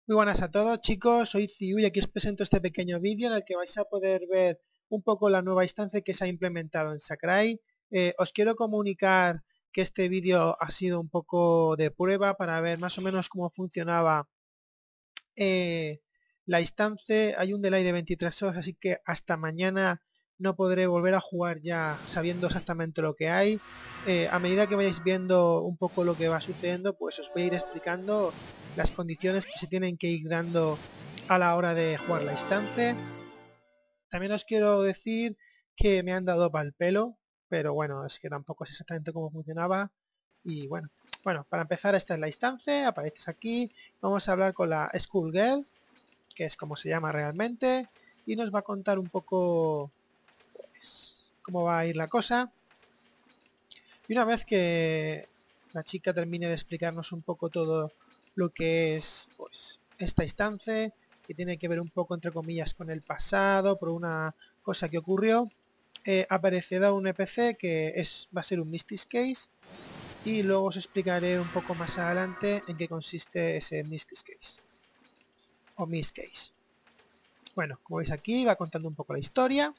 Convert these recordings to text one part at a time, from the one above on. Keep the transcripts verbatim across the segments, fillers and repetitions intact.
Muy buenas a todos, chicos, soy Ciu y aquí os presento este pequeño vídeo en el que vais a poder ver un poco la nueva instancia que se ha implementado en Sakurai. Eh, os quiero comunicar que este vídeo ha sido un poco de prueba para ver más o menos cómo funcionaba eh, la instancia. Hay un delay de veintitrés horas, así que hasta mañana no podré volver a jugar ya sabiendo exactamente lo que hay. Eh, a medida que vayáis viendo un poco lo que va sucediendo, pues os voy a ir explicando las condiciones que se tienen que ir dando a la hora de jugar la instancia. También os quiero decir que me han dado pal pelo, pero bueno, es que tampoco sé exactamente cómo funcionaba. Y bueno, bueno, para empezar, esta es la instancia, apareces aquí, vamos a hablar con la Schoolgirl, que es como se llama realmente, y nos va a contar un poco pues, cómo va a ir la cosa. Y una vez que la chica termine de explicarnos un poco todo lo que es pues esta instancia, que tiene que ver un poco entre comillas con el pasado, por una cosa que ocurrió, eh, aparecerá un N P C que es, va a ser un Mystic Case, y luego os explicaré un poco más adelante en qué consiste ese Mystic Case o Miss Case. Bueno, como veis aquí va contando un poco la historia.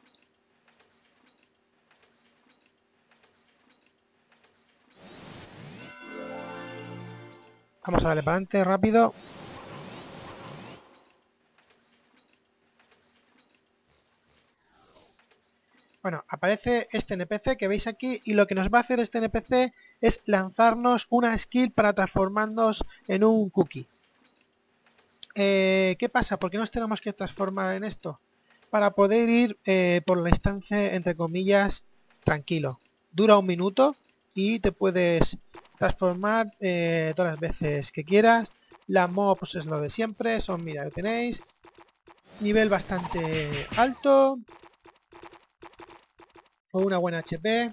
Vamos a darle para adelante rápido. Bueno, aparece este N P C que veis aquí y lo que nos va a hacer este N P C es lanzarnos una skill para transformarnos en un cookie. Eh, ¿Qué pasa? ¿Por qué nos tenemos que transformar en esto? Para poder ir eh, por la instancia, entre comillas, tranquilo. Dura un minuto y te puedes transformar eh, todas las veces que quieras. La mobs es lo de siempre, son, mira, lo tenéis. Nivel bastante alto. O una buena H P.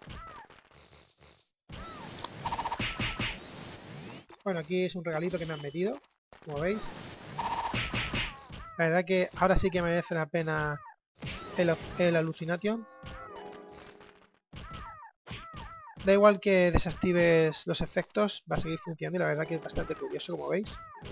Bueno, aquí es un regalito que me han metido, como veis. La verdad que ahora sí que merece la pena el, el Alucination. Da igual que desactives los efectos, va a seguir funcionando y la verdad que es bastante curioso, como veis.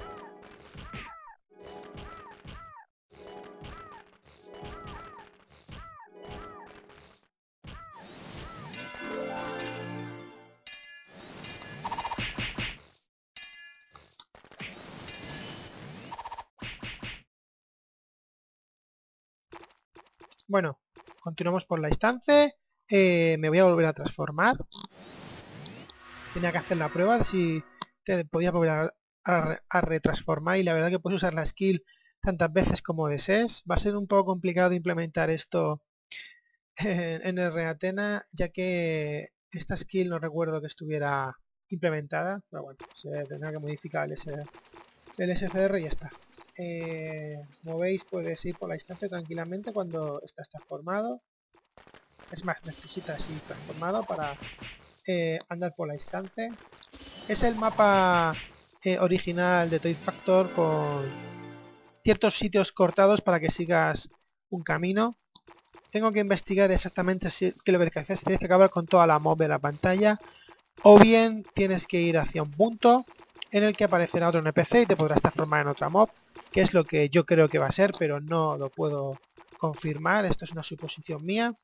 Bueno, continuamos por la instancia. Eh, me voy a volver a transformar. Tenía que hacer la prueba de si te podía volver a, a, a retransformar y la verdad que puedes usar la skill tantas veces como desees. Va a ser un poco complicado de implementar esto en, en el Reatena, ya que esta skill no recuerdo que estuviera implementada, pero bueno, se tendrá que modificar el, S, el S C R y ya está. Eh, como veis, puedes ir por la instancia tranquilamente cuando estás transformado. Es más, necesitas ir transformado para eh, andar por la instancia. Es el mapa eh, original de Toy Factor con ciertos sitios cortados para que sigas un camino. Tengo que investigar exactamente si, qué es lo que tienes que hacer. Si tienes que acabar con toda la mob de la pantalla, o bien tienes que ir hacia un punto en el que aparecerá otro N P C y te podrás transformar en otra mob, que es lo que yo creo que va a ser, pero no lo puedo confirmar. Esto es una suposición mía.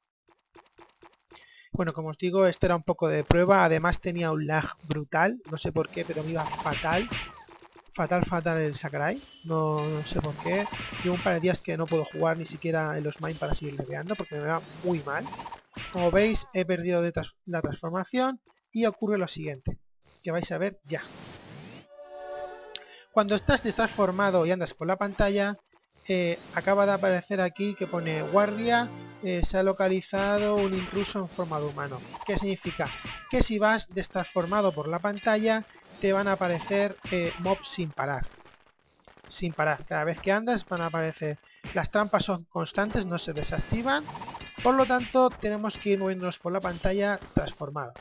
Bueno, como os digo, esto era un poco de prueba. Además tenía un lag brutal, no sé por qué, pero me iba fatal. Fatal, fatal el Sakurai, no, no sé por qué. Llevo un par de días que no puedo jugar ni siquiera en los mine para seguir leveando porque me va muy mal. Como veis, he perdido de tras la transformación y ocurre lo siguiente, que vais a ver ya. Cuando estás destransformado y andas por la pantalla, eh, acaba de aparecer aquí que pone guardia, eh, se ha localizado un intruso en forma de humano. ¿Qué significa? Que si vas destransformado por la pantalla, te van a aparecer eh, mobs sin parar. Sin parar. Cada vez que andas van a aparecer. Las trampas son constantes, no se desactivan. Por lo tanto, tenemos que ir moviéndonos por la pantalla transformados.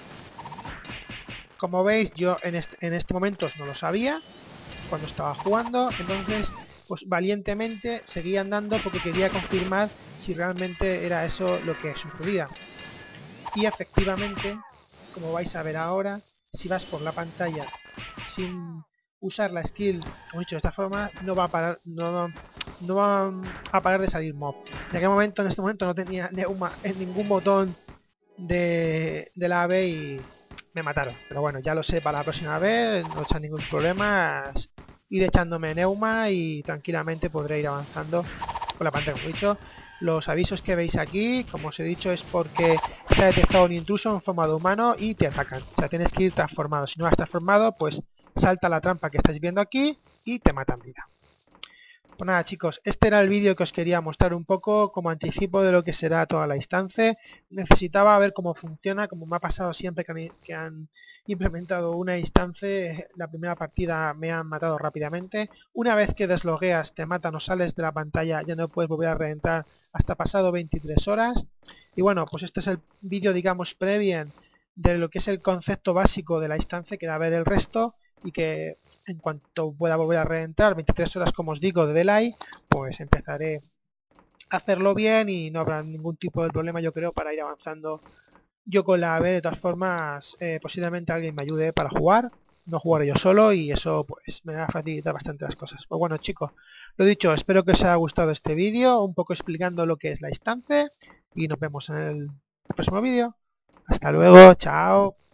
Como veis, yo en este, en este momento no lo sabía cuando estaba jugando. Entonces, pues valientemente seguía andando porque quería confirmar si realmente era eso lo que sucedía. Y efectivamente, como vais a ver ahora, si vas por la pantalla sin usar la skill, como he dicho de esta forma, no va a parar, no, va- no va a parar de salir mob. En aquel momento, en este momento, no tenía Neuma en ningún botón de, de la A B y me mataron. Pero bueno, ya lo sé para la próxima vez, no echan ningún problema. Ir echándome Neuma y tranquilamente podré ir avanzando con la pantalla, como he dicho. Los avisos que veis aquí, como os he dicho, es porque se ha detectado un intruso en forma de humano y te atacan. O sea, tienes que ir transformado. Si no has transformado, pues salta la trampa que estáis viendo aquí y te matan vida. Pues nada chicos, este era el vídeo que os quería mostrar un poco como anticipo de lo que será toda la instancia. Necesitaba ver cómo funciona, como me ha pasado siempre que han, que han implementado una instancia, la primera partida me han matado rápidamente. Una vez que deslogueas, te matan o sales de la pantalla, ya no puedes volver a reentrar hasta pasado veintitrés horas. Y bueno, pues este es el vídeo, digamos, previo de lo que es el concepto básico de la instancia, que da a ver el resto y que en cuanto pueda volver a reentrar, veintitrés horas como os digo de delay, pues empezaré a hacerlo bien y no habrá ningún tipo de problema, yo creo, para ir avanzando yo con la A B. De todas formas, eh, posiblemente alguien me ayude para jugar, no jugaré yo solo y eso pues me va a facilitar bastante las cosas. Pues bueno chicos, lo dicho, espero que os haya gustado este vídeo, un poco explicando lo que es la instancia y nos vemos en el próximo vídeo. Hasta luego, chao.